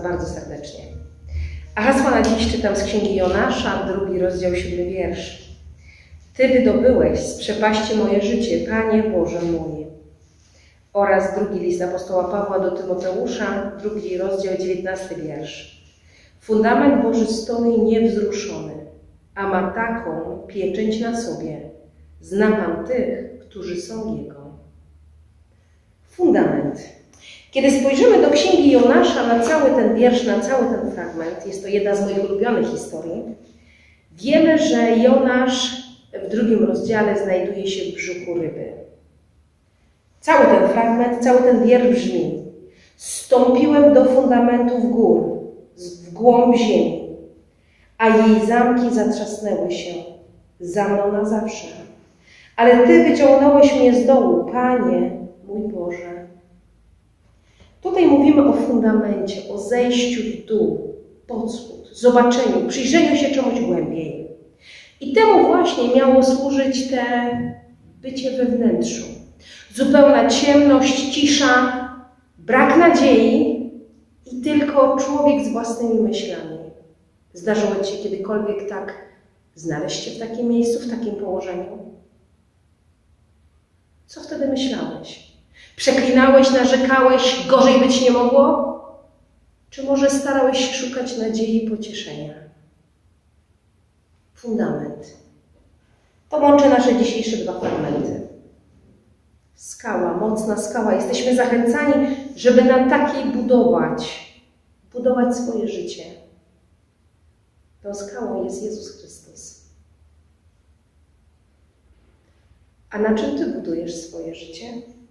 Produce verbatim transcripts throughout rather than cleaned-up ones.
bardzo serdecznie. A hasła na dziś czytam z Księgi Jonasza, drugi rozdział, siódmy wiersz. Ty wydobyłeś z przepaści moje życie, Panie Boże mój. Oraz drugi list apostoła Pawła do Tymoteusza, drugi rozdział, dziewiętnasty wiersz. Fundament Boży stoi niewzruszony, a ma taką pieczęć na sobie. Zna Pan tych, którzy są Jego. Fundament. Kiedy spojrzymy do Księgi Jonasza na cały ten wiersz, na cały ten fragment, jest to jedna z moich ulubionych historii, wiemy, że Jonasz w drugim rozdziale znajduje się w brzuchu ryby. Cały ten fragment, cały ten wiersz brzmi: Zstąpiłem do fundamentów gór, w głąb ziemi, a jej zamki zatrzasnęły się za mną na zawsze. Ale Ty wyciągnąłeś mnie z dołu, Panie, mój Boże. Tutaj mówimy o fundamencie, o zejściu w dół, pod spód, zobaczeniu, przyjrzeniu się czemuś głębiej. I temu właśnie miało służyć te bycie we wnętrzu. Zupełna ciemność, cisza, brak nadziei i tylko człowiek z własnymi myślami. Zdarzyło Ci się kiedykolwiek tak znaleźć się w takim miejscu, w takim położeniu? Co wtedy myślałeś? Przeklinałeś, narzekałeś, gorzej być nie mogło? Czy może starałeś się szukać nadziei i pocieszenia? Fundament. To łączy nasze dzisiejsze dwa fragmenty. Skała, mocna skała. Jesteśmy zachęcani, żeby na takiej budować, budować swoje życie. Tą skałą jest Jezus Chrystus. A na czym Ty budujesz swoje życie?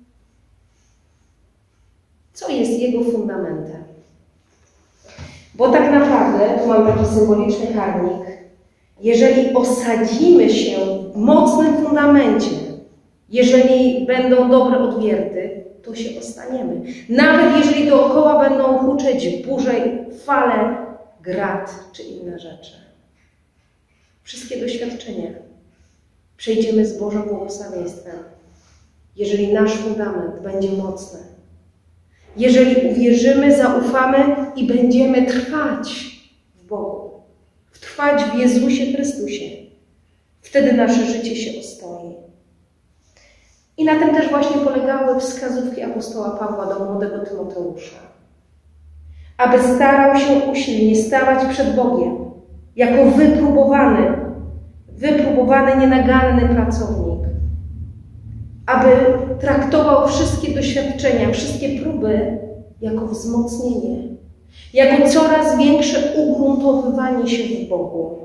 Co jest Jego fundamentem? Bo tak naprawdę, tu mam taki symboliczny karmnik, jeżeli osadzimy się w mocnym fundamencie, jeżeli będą dobre odwierty, to się ostaniemy. Nawet jeżeli dookoła będą huczeć burze, fale, grad czy inne rzeczy. Wszystkie doświadczenia przejdziemy z Bożym błogosławieństwem, jeżeli nasz fundament będzie mocny. Jeżeli uwierzymy, zaufamy i będziemy trwać w Bogu, trwać w Jezusie Chrystusie, wtedy nasze życie się ostoi. I na tym też właśnie polegały wskazówki apostoła Pawła do młodego Tymoteusza. Aby starał się usilnie stawać przed Bogiem, jako wypróbowany, wypróbowany, nienaganny pracownik. Aby traktował wszystkie doświadczenia, wszystkie próby jako wzmocnienie, jako coraz większe ugruntowywanie się w Bogu.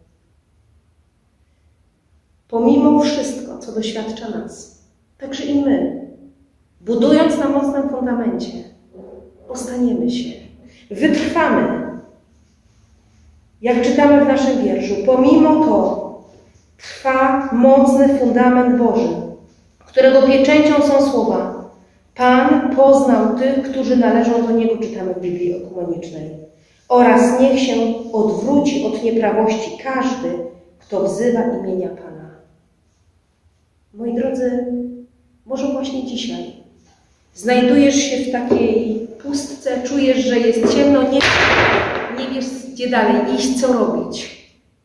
Pomimo wszystko, co doświadcza nas, także i my, budując na mocnym fundamencie, ostaniemy się, wytrwamy. Jak czytamy w naszym wierszu, pomimo to trwa mocny fundament Boży, którego pieczęcią są słowa: Pan poznał tych, którzy należą do Niego, czytamy w Biblii Ekumenicznej. Oraz niech się odwróci od nieprawości każdy, kto wzywa imienia Pana. Moi drodzy, może właśnie dzisiaj znajdujesz się w takiej pustce, czujesz, że jest ciemno, nie, nie wiesz, gdzie dalej iść, co robić.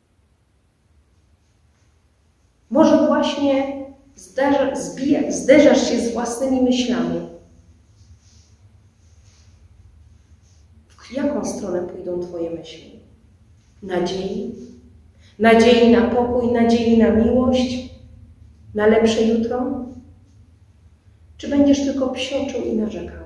Może właśnie zdarza, zbija, zderzasz się z własnymi myślami. W jaką stronę pójdą Twoje myśli? Nadziei? Nadziei na pokój, nadziei na miłość? Na lepsze jutro? Czy będziesz tylko psioczył i narzekał?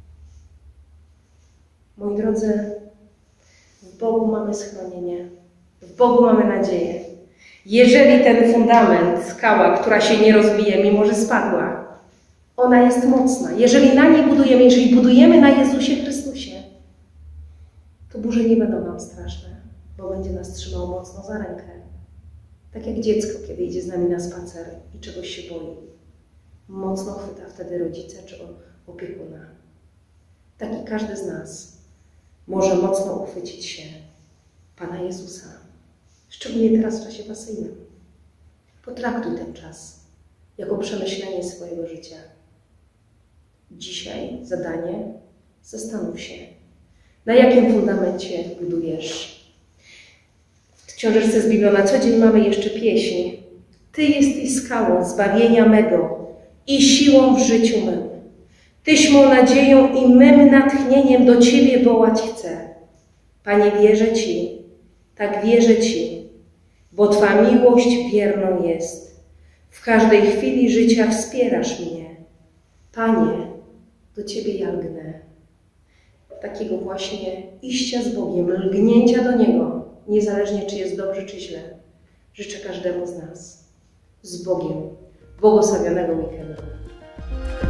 Moi drodzy, w Bogu mamy schronienie. W Bogu mamy nadzieję. Jeżeli ten fundament, skała, która się nie rozbije, mimo że spadła, ona jest mocna. Jeżeli na niej budujemy, jeżeli budujemy na Jezusie Chrystusie, to burze nie będą nam straszne, bo będzie nas trzymał mocno za rękę. Tak jak dziecko, kiedy idzie z nami na spacer i czegoś się boi. Mocno chwyta wtedy rodzica czy opiekuna. Tak i każdy z nas może mocno uchwycić się Pana Jezusa. Szczególnie teraz w czasie pasyjnym. Potraktuj ten czas jako przemyślenie swojego życia. Dzisiaj zadanie: zastanów się, Na jakim fundamencie budujesz? W książeczce z Biblią na co dzień mamy jeszcze pieśń. Ty jesteś skałą zbawienia mego i siłą w życiu mym. Tyś mą nadzieją i mym natchnieniem do Ciebie wołać chcę. Panie, wierzę Ci, tak wierzę Ci, bo Twa miłość wierną jest. W każdej chwili życia wspierasz mnie. Panie, do Ciebie ja lgnę. Takiego właśnie iścia z Bogiem, lgnięcia do Niego, niezależnie czy jest dobrze, czy źle, życzę każdemu z nas. Z Bogiem. Błogosławionego weekendu.